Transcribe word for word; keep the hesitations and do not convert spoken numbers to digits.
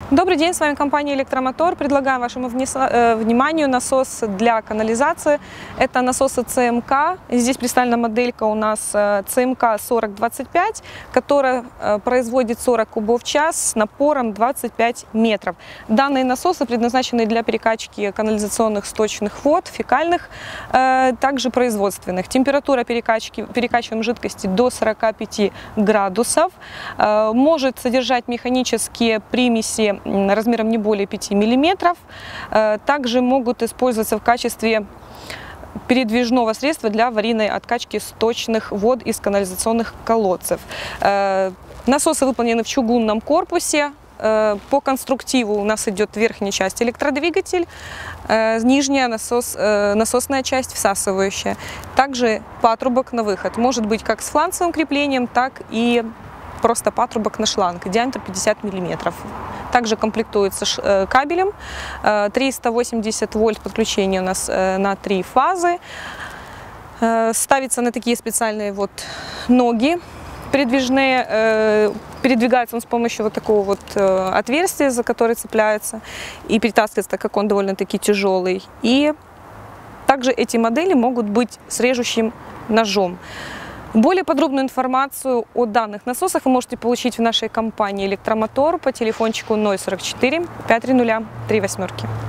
Добрый день, с вами компания «Электромотор». Предлагаем вашему вниманию насос для канализации. Это насосы цэ эм ка. Здесь представлена моделька у нас цэ эм ка сорок двадцать пять, которая производит сорок кубов в час с напором двадцать пять метров. Данные насосы предназначены для перекачки канализационных сточных вод, фекальных, также производственных. Температура перекачки, перекачиваем жидкости до сорока пяти градусов. Может содержать механические примеси размером не более пяти миллиметров. Также могут использоваться в качестве передвижного средства для аварийной откачки сточных вод из канализационных колодцев. Насосы выполнены в чугунном корпусе. По конструктиву у нас идет верхняя часть электродвигатель, нижняя насос, насосная часть всасывающая. Также патрубок на выход может быть как с фланцевым креплением, так и просто патрубок на шланг, диаметр пятьдесят миллиметров. Также комплектуется кабелем, триста восемьдесят вольт подключение у нас на три фазы. Ставится на такие специальные вот ноги передвижные. Передвигается он с помощью вот такого вот отверстия, за которое цепляется, и перетаскивается, так как он довольно-таки тяжелый. И также эти модели могут быть с режущим ножом. Более подробную информацию о данных насосах вы можете получить в нашей компании «Электромотор» по телефончику ноль сорок четыре пятьсот тридцать три восемь.